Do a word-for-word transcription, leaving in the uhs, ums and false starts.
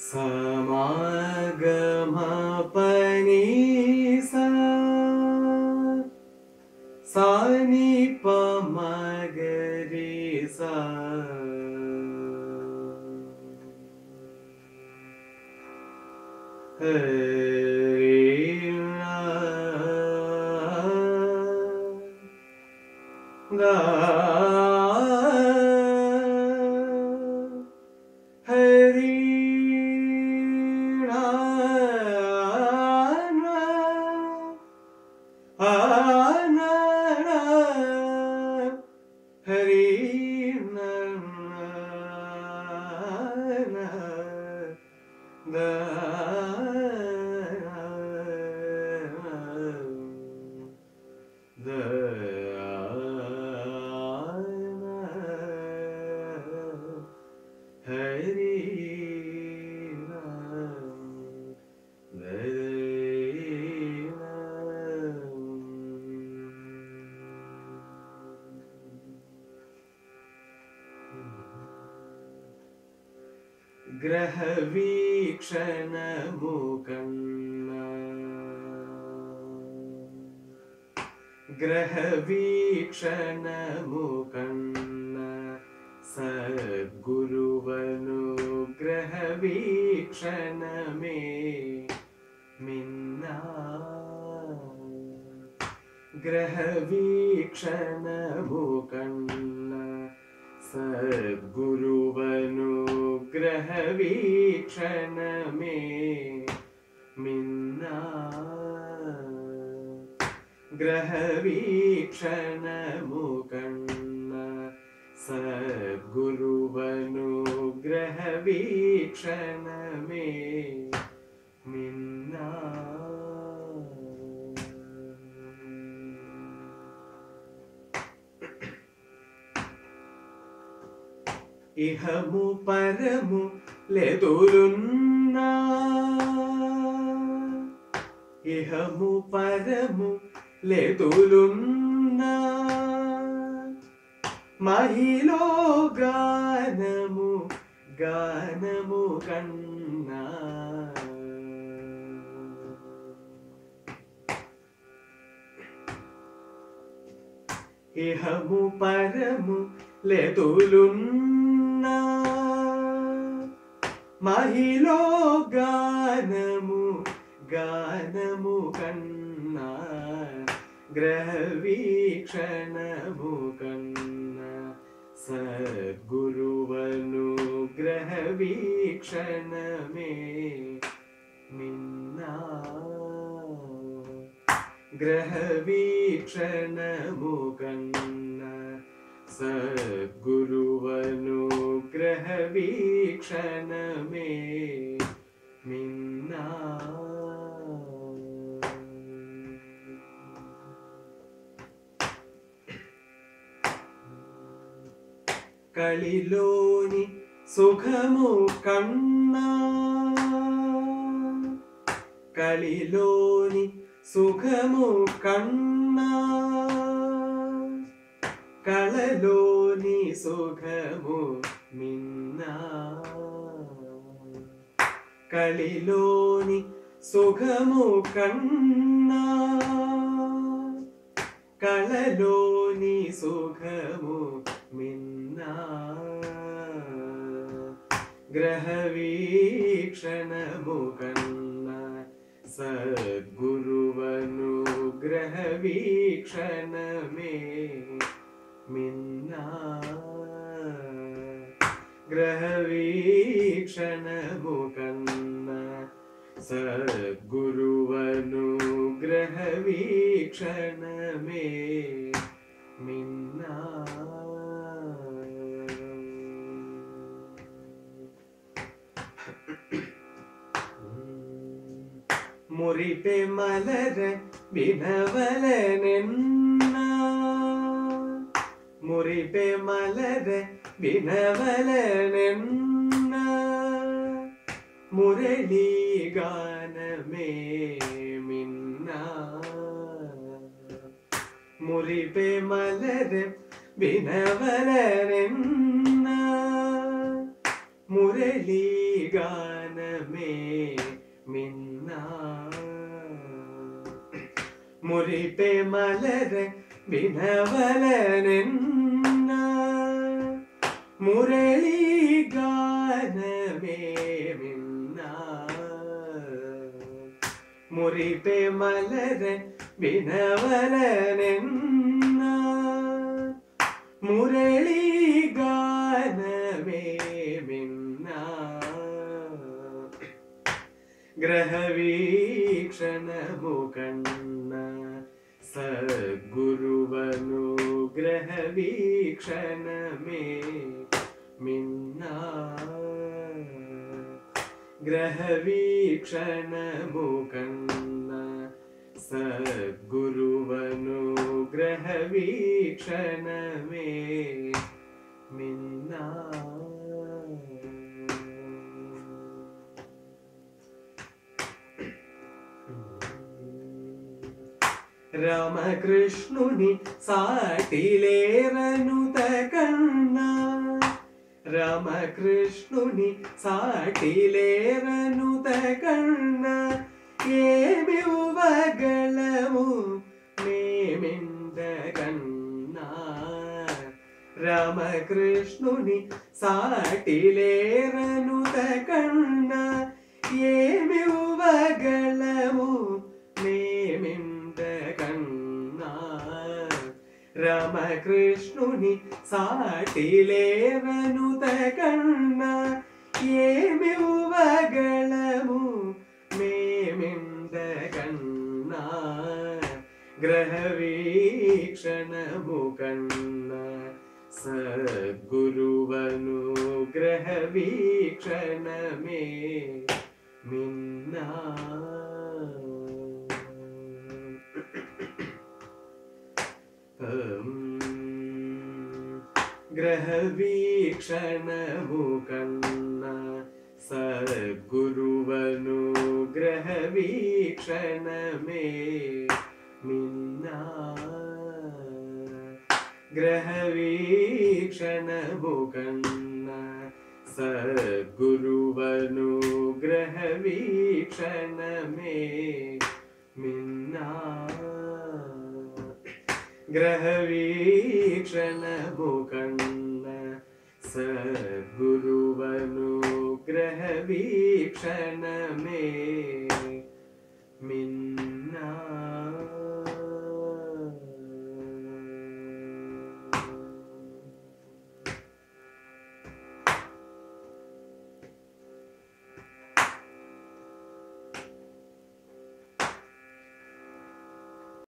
Samagamapanisa Sani Pamagarisa Harina Da Grahavikshanamukanna Grahavikshanamukanna Sadguruvanu Grahavikshaname Minna Grahavikshanamukanna Sadguruvanu Grahavikshaname Minna Grahavikshanamukanna Sadguruvanu Grahavikshaname Minna Ihamu paramu ledulunna Ihamu paramu ledulunna Mahilo ganamu ganamu kanna Ihamu paramu ledulunna Mahilo ganamu ganamu kanna Grahavikshanamukanna Sadguruvanu Grahavikshaname Minna Grahavikshanamukanna Sadguruvanu Grahavikshaname Minna Kaliloni Sukhamu Kanna Kaliloni Sukhamu Kanna Kalaloni Sukhamu Minna Kaliloni Sukhamu Kanna Kalaloni Sukhamu Minna Grahavikshanamukanna Sadguruvanu Grahavikshaname Minna Grahavikshanamukanna Sadguruvanu Grahavikshaname Minna Muripe malare Binavalnenna Muripe malare Binavalnenna Murali ganame minna Muripe malare Binavalnenna മുരളീഗാനമേ മിന്ന മുറിപ്പെ മലര വിനവലനെന്ന മുരളീഗാനമേ മിന്ന മുറിപ്പെ മലര വിനവലനെന്ന മുരളീഗാനമേ മിന്ന గ్రహవీక్షణము కన్న సద్గురువను గ్రహవీక్షణమే మిన్న గ్రహవీక్షణము కన్న సద్గురువను గ్రహవీక్షణమే మిన్న రామకృష్ణుని సాటిలేరనుత కన్నా రామకృష్ణుని సాటిలేరనుత కన్నా ఏమివ్వగలము మేమింతకన్నా రామకృష్ణుని సాటిలేరనుత కన్నా ఏమివ్వగలము మేమింతకన్నా రామకృష్ణుని సాటిలేరనుత కన్నా ఏమివ్వగలము మేమింతకన్నా గ్రహవీక్షణము కన్నా సద్గురువను గ్రహవీక్షణమే మిన్న గ్రహవీక్షణము కన్నా సద్గురువను గ్రహవీక్షణమే మిన్న గ్రహవీక్షణము కన్నా సద్గురువను గ్రహవీక్షణమే మిన్న గ్రహవీక్షణము కన్నా సద్గురువను గ్రహవీక్షణమే మిన్న